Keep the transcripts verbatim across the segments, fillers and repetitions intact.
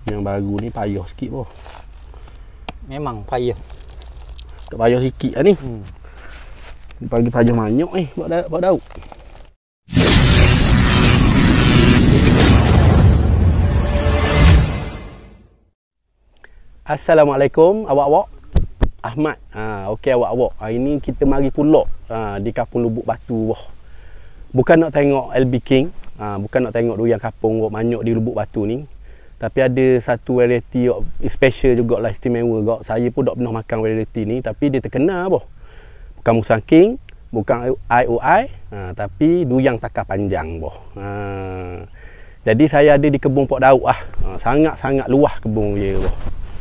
Yang baru ni payah sikit boh. Memang payah. Tak payah sikit lah ni. Hmm. Pagi payah manyok ni buat da buat daun. Assalamualaikum awak-awak. Ahmad. Ha, okey awak-awak. Hari ni kita mari pulak ha, di Kampung Lubuk Batu boh. Bukan nak tengok L B King, ha, bukan nak tengok durian kapung buat manyok di Lubuk Batu ni. Tapi ada satu variety special jugalah, istimewa juga. Saya pun tak pernah makan variety ni, tapi dia terkenal boh. Bukan Musang King, bukan I O I, ha, tapi durian takar panjang boh. Ha. Jadi saya ada di kebun Pok Daud ah. Ha, sangat-sangat luas kebun dia boh.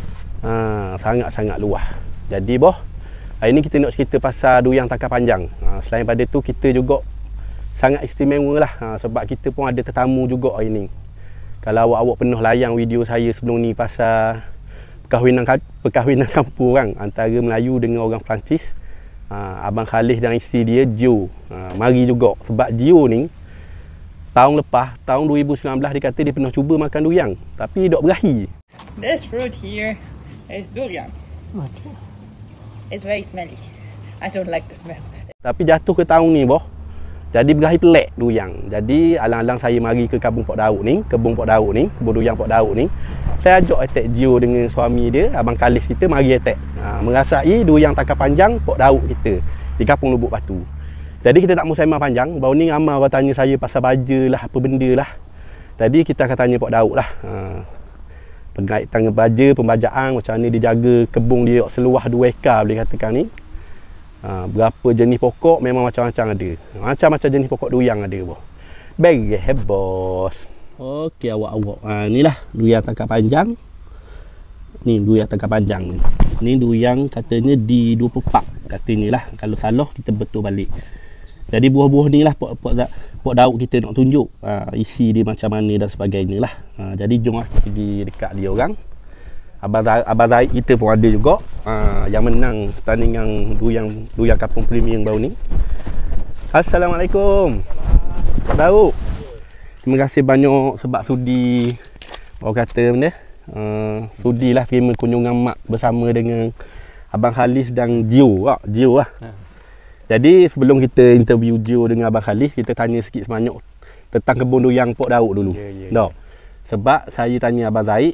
Ha, sangat-sangat luas. Jadi boh, hari ni kita nak cerita pasal durian takar panjang. Ha, selain pada tu kita juga sangat istimewa lah, ha, sebab kita pun ada tetamu juga hari ni. Kalau awak-awak pernah layang video saya sebelum ni pasal perkahwinan perkahwinan campur orang antara Melayu dengan orang Perancis, ha, Abang Khalid dan isteri dia Gio. Ha, mari juga sebab Gio ni tahun lepas, tahun dua ribu sembilan belas dia kata dia pernah cuba makan durian tapi tak berakhir. This fruit here is durian. Okay. It's very smelly. I don't like the smell. Tapi jatuh ke tahun ni boh, jadi berakhir pelak durian. Jadi alang-alang saya mari ke Kampung Pok Daud ni, kebun Pok Daud ni, kebun durian Pok Daud ni. Saya ajak attack Gio dengan suami dia, Abang Kalis kita mari attack. Ha, merasai durian takar panjang Pok Daud kita di Kampung Lubuk Batu. Jadi kita tak mau sembang panjang. Baru ni ramai orang tanya saya pasal baja lah, apa benda lah. Jadi kita akan tanya Pok Daud lah. Ha, Pengaitan baja, pembajaan, macam mana dia jaga kebun dia seluas dua ekar boleh katakan ni. Ha, berapa jenis pokok memang macam-macam ada. Macam-macam jenis pokok durian ada boh. Bereh bos. Okey awak-awak. Ha, inilah durian takar panjang. Ni durian takar panjang ni. Ni durian katanya di dua puluh empat katanya lah. Kalau salah kita betul balik. Jadi buah-buah ni lah pok pok Pok Daud kita nak tunjuk ha, isi dia macam mana dan sebagainya lah. Ha, jadi jom lah kita pergi dekat dia orang. Abang Abang Zaid kita pun ada juga ha, yang menang pertandingan durian durian Kampung Premium baru ni. Assalamualaikum Pok Daud. Terima kasih banyak sebab sudi orang kata benda uh, sudilah terima kunjungan mak bersama dengan Abang Khalis dan Gio ah, Gio lah. Jadi sebelum kita interview Gio dengan Abang Khalis, kita tanya sikit sebanyak tentang kebun durian Pok Daud dulu. Ya, ya, ya. Sebab saya tanya Abang Zaid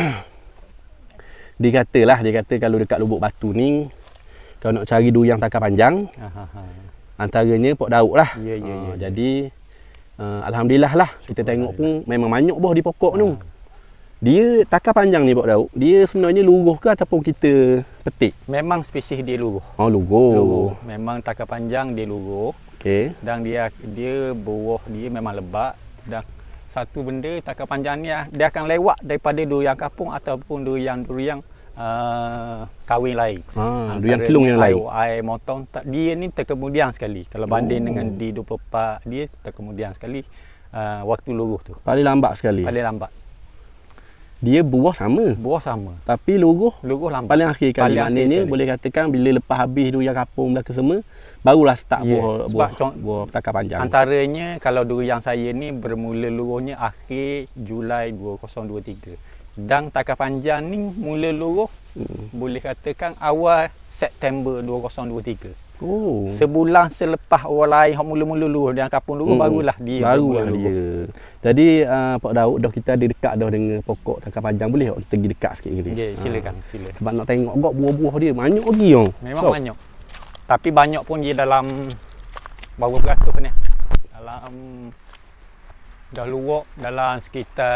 dia katalah, dia kata kalau dekat Lubuk Batu ni kalau nak cari durian takar panjang, Aha. antaranya Pok Daud lah. Ya, ya, ya, uh, ya. Jadi uh, alhamdulillah lah kita tengok pun memang manyok boh di pokok ha. tu. Dia takar panjang ni Pok Daud, dia sebenarnya luruh ke ataupun kita petik? Memang spesies dia luruh. Oh luruh. Luruh. Memang takar panjang dia luruh. Okey. Dan dia dia buah dia memang lebat. Dan satu benda takar panjang ni dia akan lewat daripada durian kapung ataupun durian-durian uh, kahwin lain. Ha, durian kelung yang lain. Air motong dia ni terkemudian sekali. Kalau banding oh. dengan di dua puluh empat dia terkemudian sekali uh, waktu luruh tu. Paling lambat sekali. Paling lambat. Dia buah sama. Buah sama. Tapi luruh luruh lambat. Paling akhir kali. Maknanya boleh katakan bila lepas habis durian kapung belaka semua barulah start yeah. buah buah, buah takar panjang. Antaranya kalau durian saya ni bermula luruhnya akhir Julai dua ribu dua puluh tiga. Dan takar panjang ni mula luruh hmm. boleh katakan awal September dua ribu dua puluh tiga. Oh. Sebulan selepas orang lain hok mula-mula luruh dan kapung luruh hmm. barulah dia barulah dia. Jadi uh, Pok Daud dah kita ada dekat dah dengan pokok takar panjang, boleh tak kita pergi dekat sikit ni? Ya, silakan, ha. silakan. Sebab nak tengok gok buah-buah dia banyak lagi oh. Memang so. banyak. Tapi banyak pun dia dalam berapa beratus ni? Dalam dah luak dalam sekitar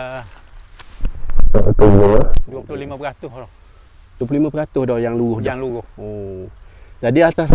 dua puluh lima peratus lah. dua puluh lima peratus dah yang luruh dah. Yang luruh. Oh. Jadi atas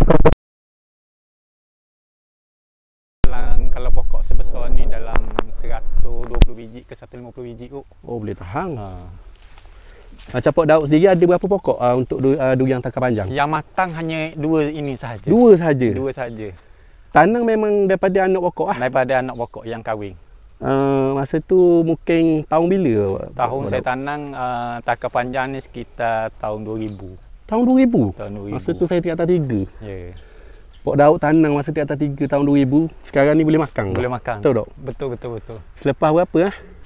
dalam kalau pokok sebesar ni dalam seratus dua puluh biji ke seratus lima puluh biji kot. Oh, boleh tahan. Ha. Macam Pok Daud sendiri ada berapa pokok uh, untuk uh, durian takar panjang? Yang matang hanya dua ini sahaja. Dua sahaja. Dua sahaja. Tanang memang daripada anak pokok ah. Daripada anak pokok yang kahwin. Uh, masa tu mungkin tahun bila? Tahun saya tanang uh, takar panjang ni sekitar tahun dua ribu. Tahun dua ribu? Tahun dua ribu. Masa tu saya tingkat atas tiga. Ya. Yeah. Pok Daud tanang masa tingkat atas tiga tahun dua ribu. Sekarang ni boleh makan. Boleh tak? makan. Betul tak? Betul betul betul. Selepas berapa ah?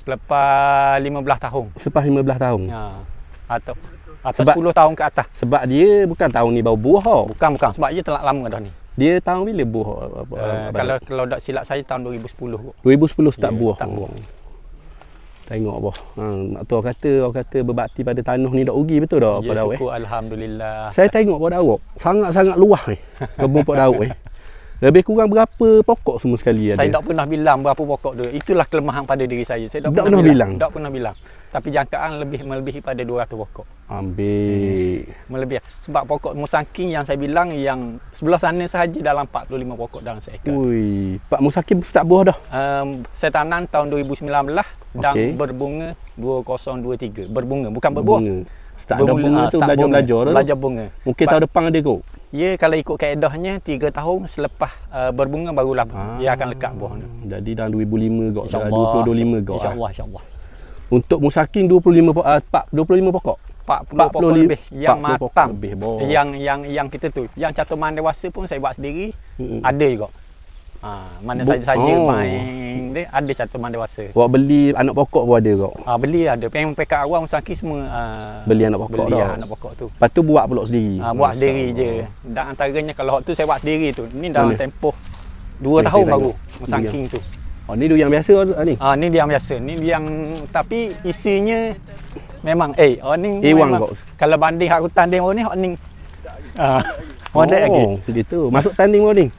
Selepas lima belas tahun. Selepas lima belas tahun. Ha. Atau atau Sebab- sepuluh tahun ke atas. Sebab dia bukan tahun ni baru buah tau. Bukan bukan sebab dia telah lama dah ni. Dia tahun bila buah? Apa, Uh, apa, kalau kalau tak silap saya tahun dua ribu sepuluh kot. dua ribu sepuluh start Ya, buah. start buah. Oh. Tengok boh. Ha, mak tu orang kata orang kata berbakti pada tanah ni dak rugi betul dah Ya, Pak Daud eh. syukur alhamdulillah. Saya tengok Pak Daud sangat-sangat luas ni. Kebun Pak Daud eh. Lebih kurang berapa pokok semua sekali ada? Saya tak pernah bilang berapa pokok dia. Itulah kelemahan pada diri saya. Saya tak, Tak pernah, pernah bilang? bilang. Tak pernah bilang. Tapi jangkaan lebih melebihi pada dua ratus pokok. Ambil. Melebihi. Sebab pokok musangking yang saya bilang yang sebelah sana sahaja dalam empat puluh lima pokok dalam seekar. Ui, Pak Musakim start buah dah. Um, saya tanam tahun dua ribu sembilan belas dan Okey. berbunga dua ribu dua puluh tiga. Berbunga bukan berbuah. Bunga. Start ada bunga ah, tu start belajar-belajar bunga. tu. Belajar bunga. Mungkin tahun depan ada kot. Ya, kalau ikut kaedahnya tiga tahun selepas uh, berbunga barulah Ah. dia akan lekat buah dia. Jadi dalam dua ribu lima kot. InsyaAllah. dua ribu dua puluh lima kot. InsyaAllah, insyaAllah. Untuk Musaking dua puluh lima pokok, uh, dua puluh lima pokok. empat puluh pokok li- lebih yang empat puluh pokok matang. lebih, boh. Yang yang yang kita tu, yang catuman dewasa pun saya buat sendiri. Mm-mm. Ada juga. Ha, mana Bu- saja-saja oh. main dia ada catuman dewasa. Awak beli anak pokok pun ada kot. Ha, beli ada. Memang pekat awal musangki semua uh, Beli anak pokok beli dah. lah anak pokok tu. Lepas tu buat pula sendiri. Ha, buat Masya sendiri Allah. je. Dan antaranya kalau tu saya buat sendiri tu. Ni dalam Mana? tempoh dua Ni tahun kita baru tengok. musangking tu. Oh ni dulu yang biasa ah, ni. Ah ni dia yang biasa. Ni dia yang tapi isinya memang eh oh ni Ewang memang- kau. kalau banding hak hutan dia ni hak ni. Ah. Model lagi. Oh, gitu. Masuk tanding pun ni.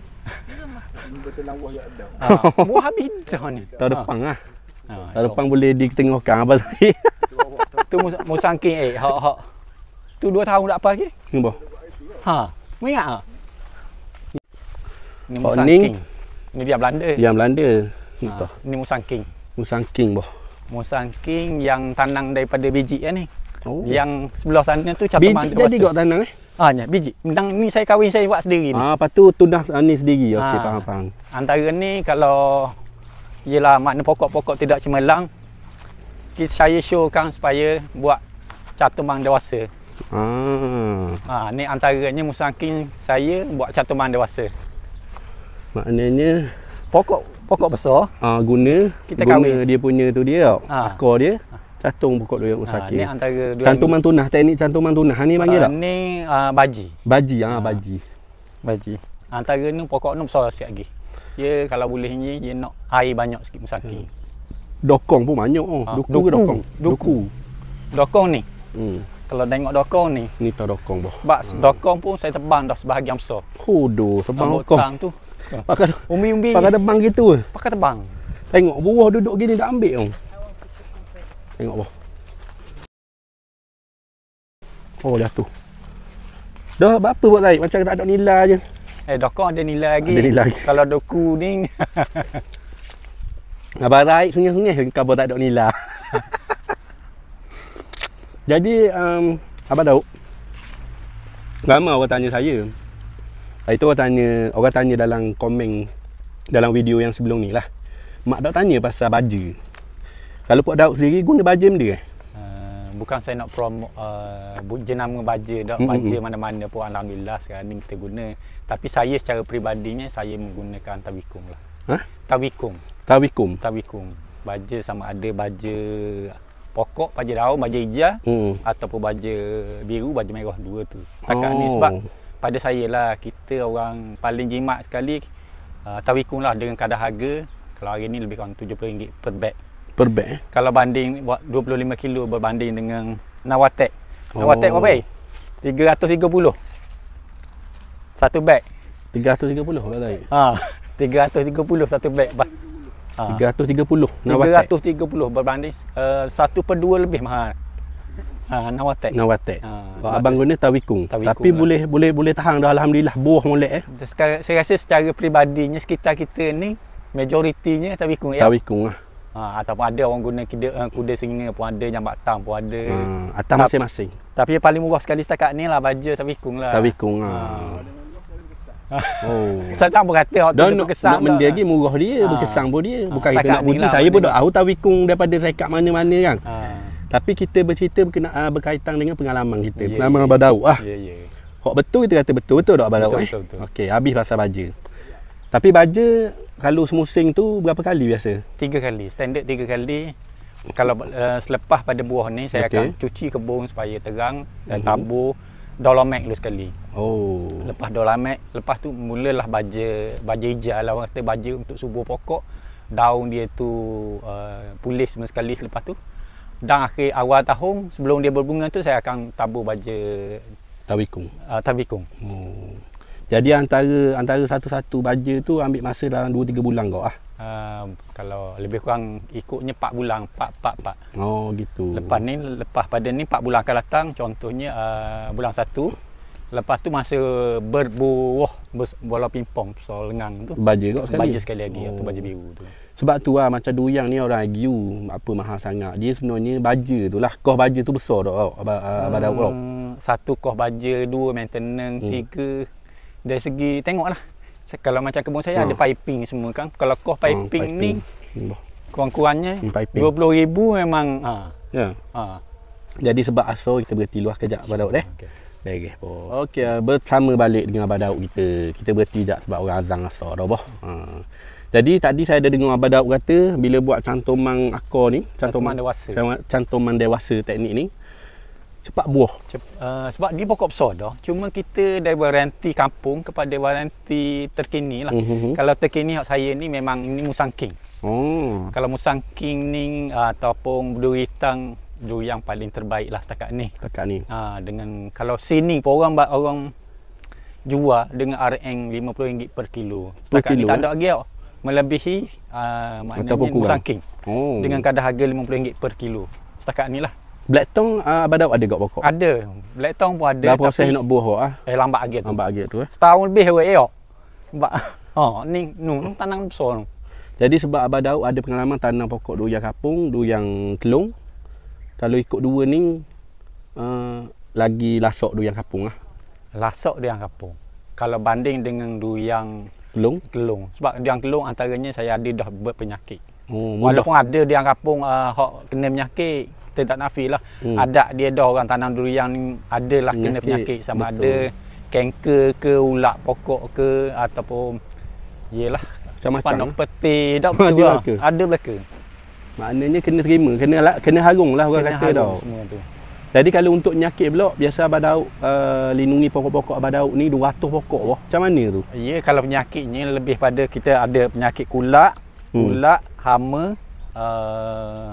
Ah, buah habis dah ni. Tahun depan ah. Ah, Tahun depan boleh ditengokkan apa saya. tu mus- musangking eh hak hak. Tu dua tahun tak apa lagi. Ni boh. Ha, mu ingat ah? Ni Oh, musangking. Ni dia Belanda. Yang Belanda. Ha, Entah. ni musangking. Musangking boh. Musangking yang tanang daripada biji kan ni. Oh. Yang sebelah sana tu catuman Biji jadi kau tanang eh? Ah, ya, biji. Mendang ni saya kahwin saya buat sendiri ni. Ah, lepas tu tunah ah, ni sendiri. Okey, Ah. faham faham. Antara ni kalau ialah makna pokok-pokok tidak cemerlang, kita saya showkan supaya buat catuman dewasa. Ah. Ha, ni antaranya musangking saya buat catuman dewasa. Maknanya Pokok pokok besar. ah guna Kita guna kahwin. dia punya tu dia tau. Ah. Akar dia catung pokok dia Ha, musangking. ni antara dua Cantuman tunah, teknik cantuman tunah ni panggil tak? Ni uh, baji. Baji ah, baji. Baji. Antara ni pokok ni besar sikit lagi. Dia kalau boleh ni dia nak air banyak sikit musangking. Dokong pun banyak oh. Ah, Duku ke doku. dokong? Doku. Dokong ni. Hmm. Kalau tengok dokong ni, Ni tau dokong boh. sebab dokong pun saya tebang dah sebahagian besar. Hodoh, sebang Rambut dokong. tang tu. Pakai Umbi-umbi pakai debang gitu ke? pakai tebang. Tengok buah duduk gini dah ambil tau. Tengok boh. Oh jatuh. Dah berapa buat tarik macam tak ada nilai je. Eh dokong ada nilai lagi. Ada nilai lagi. Kalau doku ni Abang tarik sungai-sungai kau tak ada nilai. Jadi um, Abang Daud, ramai orang tanya saya. Hari tu orang tanya, orang tanya dalam komen dalam video yang sebelum ni lah. Mak Daud tanya pasal baja. Kalau Pak Daud sendiri guna baja benda eh? uh, bukan saya nak promote uh, jenama baja dak Mm-mm. baja mana-mana pun alhamdulillah sekarang ni kita guna. Tapi saya secara peribadinya saya menggunakan tawikung lah. Ha? Tawikung. Tawikum. Tawikung. Baja sama ada baja pokok, baja daun, baja hijau Hmm. ataupun baja biru, baja merah dua tu. Setakat ni Oh. sebab pada saya lah kita orang paling jimat sekali uh, tawikung lah dengan kadar harga kalau hari ni lebih kurang tujuh puluh ringgit per beg. Per beg eh? Kalau banding buat dua puluh lima kilo berbanding dengan Nawatek. Nawatek Oh. berapa? tiga ratus tiga puluh. Satu beg. tiga ratus tiga puluh Pak Daud. Ha, tiga ratus tiga puluh satu beg. Ha. tiga ratus tiga puluh tiga Nawatek. ratus tiga puluh berbanding uh, satu per dua lebih mahal. Ha, Nawatek. Nawatek. Ha, Oh, abang guna tawikung. Tawikung Tapi lah. boleh boleh boleh tahan dah alhamdulillah buah molek eh. Sekarang, saya rasa secara peribadinya sekitar kita ni majoritinya tawikung ya. Tawikung lah. Ha, ataupun ada orang guna kuda, uh, kuda singa pun ada, jambat tam pun ada. Ha, atas masing-masing. Tapi yang paling murah sekali setakat ni lah baja tawikung lah. Tawikung Ha. ah. Oh. Saya tak berkata waktu Dan dia nak, berkesan nak benda lagi murah dia, Ha. berkesan pun dia. Ha, Bukan kita setakat nak ni puji. lah Saya pun benda tak tahu tawikung daripada saya kat mana-mana kan. Ha. Tapi kita bercerita berkena, uh, berkaitan dengan pengalaman kita. Ya, Pengalaman ya. Abang Daud ah. Ya, ya. Hak betul kita kata betul betul tak Abang Daud Betul, eh? betul, betul. Okey, habis pasal baja. Tapi baja kalau semusim tu berapa kali biasa? Tiga kali, standard tiga kali. kalau uh, selepas pada buah ni saya okay. akan cuci kebun supaya terang dan uh-huh. tabur dolomek dulu sekali. Oh. Lepas dolomek, lepas tu mulalah baja baja hijau lah, orang kata baja untuk subur pokok. Daun dia tu uh, pulih semua sekali lepas tu. Dan akhir awal tahun sebelum dia berbunga tu saya akan tabur baja tawikung. Uh, tawikung. Oh. Jadi antara antara satu-satu baja tu ambil masa dalam dua tiga bulan kau ah. Uh, kalau lebih kurang ikutnya empat bulan, empat empat empat. Oh gitu. Lepas ni lepas pada ni empat bulan akan datang, contohnya uh, bulan satu. Lepas tu masa berbuah bola pimpong so lengang tu. Baja kau sekali. Baja sekali lagi, oh. tu baja biru tu. Sebab tu lah macam duyang ni orang agiu apa mahal sangat. Dia sebenarnya baja tu lah. Koh baja tu besar tau. Abang abang Daud tau. Satu koh baja, dua maintenance, hmm. tiga dari segi tengoklah. Kalau macam kebun saya hmm. ada piping semua kan. Kalau koh piping, hmm, piping. ni hmm. kurang-kurangnya dua puluh ribu memang ha. Ya. Ha. Jadi sebab asal kita berhenti luar kejap Abang Daud eh. Okey. Baik oh. Okey, bersama balik dengan Abang Daud kita. Kita berhenti jap sebab orang azan asar dah boh. Ha. Jadi tadi saya ada dengar Abang Daud kata bila buat cantoman akar ni, cantoman, cantoman dewasa. Cantoman dewasa teknik ni cepat buah. Cep, uh, sebab dia pokok besar dah. Cuma kita dari waranti kampung kepada waranti terkini lah. Uh-huh. Kalau terkini saya ni memang ini musang king. Oh. Kalau musang king ni uh, ataupun duri hitam, duri yang paling terbaik lah setakat ni. Setakat ni. Uh, dengan kalau sini pun orang orang jual dengan R M lima puluh ringgit per kilo. Setakat kilo, ni tak eh? ada lagi tau. Melebihi uh, maknanya musang king. Oh. Dengan kadar harga lima puluh ringgit per kilo. Setakat ni lah. Black Tong uh, Abang Daud ada kat pokok? Ada. Black Tong pun ada. Dah proses nak buah kok ah. Eh lambat lagi tu. Lambat lagi tu eh. Setahun lebih awak elok. Sebab ha ni nu tanam besar tu. Jadi sebab Abang Daud ada pengalaman tanam pokok durian kapung, durian kelong. Kalau ikut dua ni uh, lagi lasok durian kapung ah. Lasok durian kapung. Kalau banding dengan durian kelong, kelong. Sebab durian kelong antaranya saya ada dah berpenyakit. Oh, walaupun ada durian kapung uh, hok kena penyakit, kita tak nafilah. Hmm. Ada dia dah orang tanam durian ni adalah penyakit. Kena penyakit sama betul. Ada kanker ke, ulat pokok ke ataupun iyalah macam-macam. Panok peti dak betul lah. Ada belaka. Maknanya kena terima, kena kena harung lah orang kena kata dah. Semua tu. Jadi kalau untuk penyakit pula biasa Abang Daud uh, lindungi pokok-pokok Abang Daud ni dua ratus pokok wah. Macam mana tu? Ya, kalau penyakitnya lebih pada kita ada penyakit kulak, hmm. kulak, hama, uh,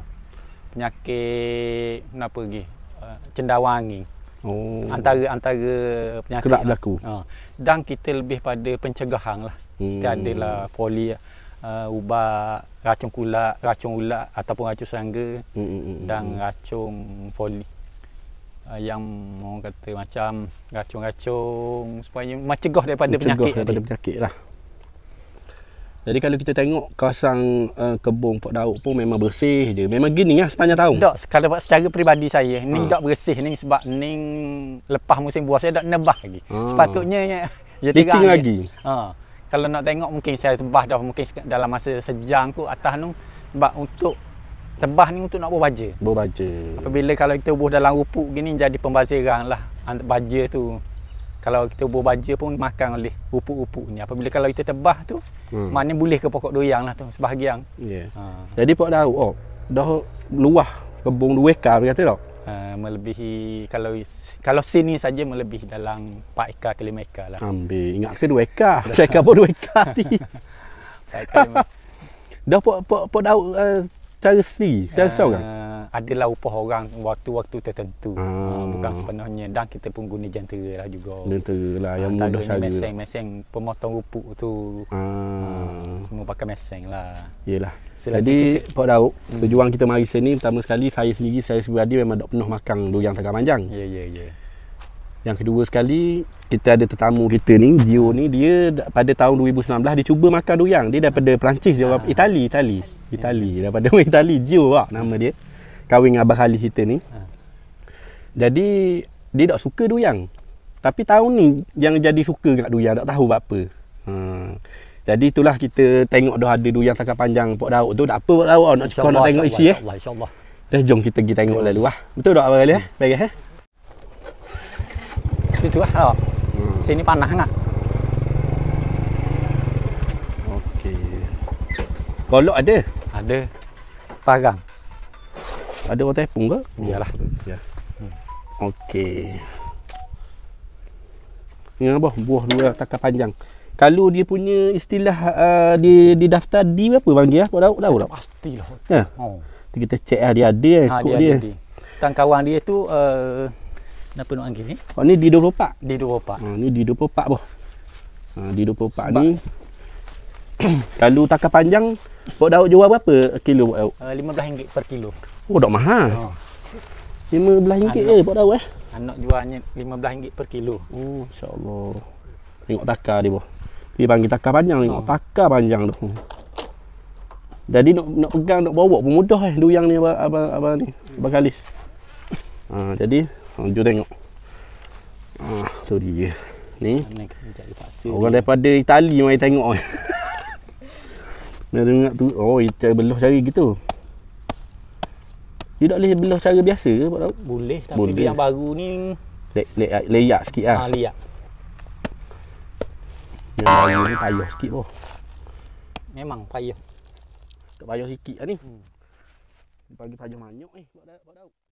penyakit apa lagi? Uh, cendawangi. Oh. Antara antara penyakit kerap berlaku. Ha. Dan kita lebih pada pencegahan lah. Hmm. Kita adalah poli uh, ubat racun kulak, racun ulat ataupun racun serangga hmm. dan racun poli uh, yang orang kata macam racun-racun supaya mencegah daripada mencegah penyakit daripada tadi. Penyakit lah. Jadi kalau kita tengok kawasan uh, kebun Pok Daud pun memang bersih je. Memang gini lah sepanjang tahun. Tak, kalau secara peribadi saya, ni ha. tak bersih ni sebab ni lepas musim buah saya tak nebah lagi. Ha. Sepatutnya ya licin lagi. Ha. Kalau nak tengok mungkin saya tebah dah mungkin dalam masa sejam tu atas tu sebab untuk tebah ni untuk nak buah baja. Buah baja. Apabila kalau kita buah dalam rupuk gini jadi pembaziran lah baja tu. Kalau kita buah baja pun makan oleh rupuk-rupuk ni. Apabila kalau kita tebah tu hmm. maknanya boleh ke pokok durian lah tu sebahagian. Yeah. Ha. Jadi Pok Daud oh, dah luah kebun dua ekar kata tak? Uh, melebihi kalau kalau sini saja melebihi dalam empat ekar ke lima ekar lah. Ambil ingat ke dua ekar. Saya kata dua ekar ni. Dah Pok Pok Pok Daud uh, cara sendiri, saya rasa kan? Uh, adalah upah orang waktu-waktu tertentu. Ah. Uh, bukan sepenuhnya dan kita pun guna jentera lah juga. Jentera lah yang mudah cara. Meseng-meseng pemotong rupuk tu. Ah. Uh, semua pakai meseng lah. Yalah. Jadi Pok Daud, hmm. tujuan kita mari sini pertama sekali saya sendiri saya pribadi memang tak penuh makan durian Tangkap Panjang. Ya yeah, ya yeah, ya. Yeah. Yang kedua sekali kita ada tetamu kita ni, Gio ni dia pada tahun dua ribu sembilan belas dia cuba makan durian. Dia daripada Perancis dia, ah. Itali, Itali. Itali daripada orang Itali, Gio lah nama dia. Kahwin dengan Abang Khalid kita ni. Ha. Jadi dia tak suka durian. Tapi tahun ni yang jadi suka kat durian, tak tahu apa. Ha. Jadi itulah kita tengok dah ada durian Tangkap Panjang Pok Daud tu. Tak apa Pok Daud nak cuba nak tengok isi eh. InsyaAllah, insyaAllah. Dah jom kita pergi tengok lalu lah. Betul tak Abang Khalid eh? Baik eh? Itu lah. Oh. Hmm. Sini panas enggak? Okey. Golok ada? Ada. Parang. Ada orang tepung ke? Iyalah. Ya. Okey. Ini apa? Buah dua takar panjang. Kalau dia punya istilah uh, di di daftar D berapa panggil ah? Pak Daud tahu tak? Pastilah. Ya. Oh. Kita check lah dia ada eh, Ha, kod dia, dia. dia. dia. Tang kawan dia tu uh, kenapa nak panggil ni? Oh ni D dua puluh empat. D dua puluh empat. Ha ni D dua puluh empat boh. Ha D dua puluh empat Sebab- ni kalau takar panjang Pak Daud jual berapa kilo Pak Daud? Uh, lima belas ringgit per kilo. Oh tak mahal. Ha. lima belas ringgit je Pak Daud eh. Anak jualnya lima belas ringgit per kilo. Oh insya-Allah. Tengok takar dia boh. Dia panggil takar panjang tengok Oh. takar panjang tu. Jadi nak nak pegang nak bawa pun mudah eh duyang ni abang abang, abang ni. Abang Kalis. Ha jadi ha, jom tengok. Ah tu dia. Ni Mana kena cari paksa. orang daripada Itali mai tengok. Nak dengar tu oh cara belah cara gitu. Dia tak boleh belah cara biasa ke Pak Daud? Boleh tapi Boleh. dia yang baru ni Lek lek leyak sikit ah. ha, liat. Yang baru ni payah sikit boh. Memang payah. Tak payah sikit lah ni. Hmm. Pagi payah manyok eh Pak Daud. Pak Daud.